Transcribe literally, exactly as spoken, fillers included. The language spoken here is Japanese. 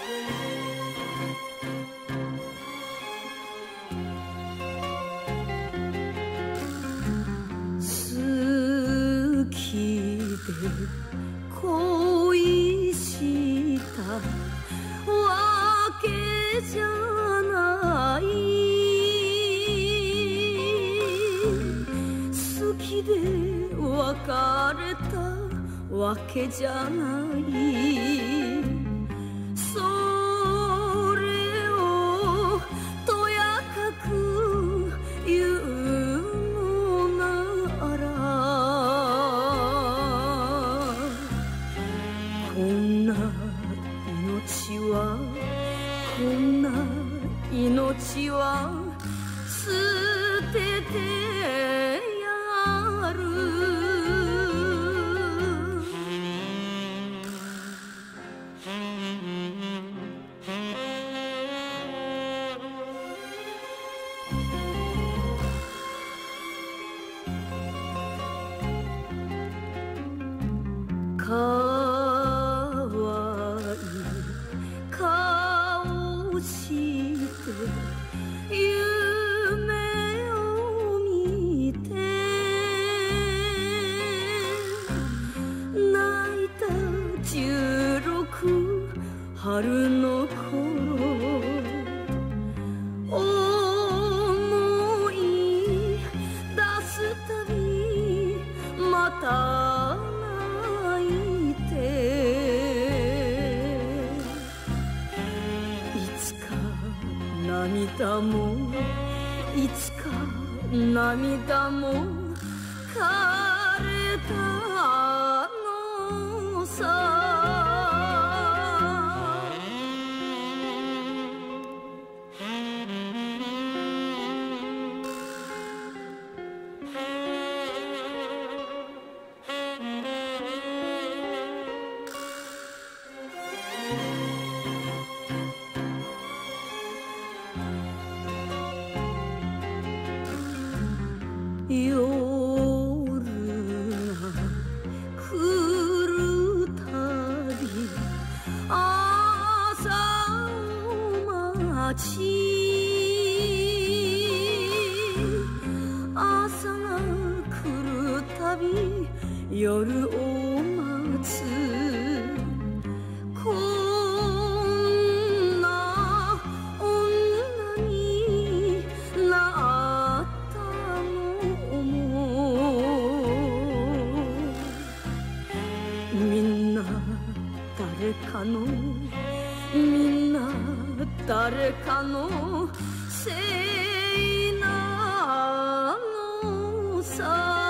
好きで恋したわけじゃない好きで別れたわけじゃないそれをとやかく言うのならこんな命はこんな命は捨ててやるかわいい顔して夢を見て泣いた十六春の頃思い出すたびまた泣いていつか涙もいつか涙も枯れたのさ夜が来るたび朝を待ち朝が来るたび夜を待つこんな女になったみんな誰かのみんな誰かのせいなのさ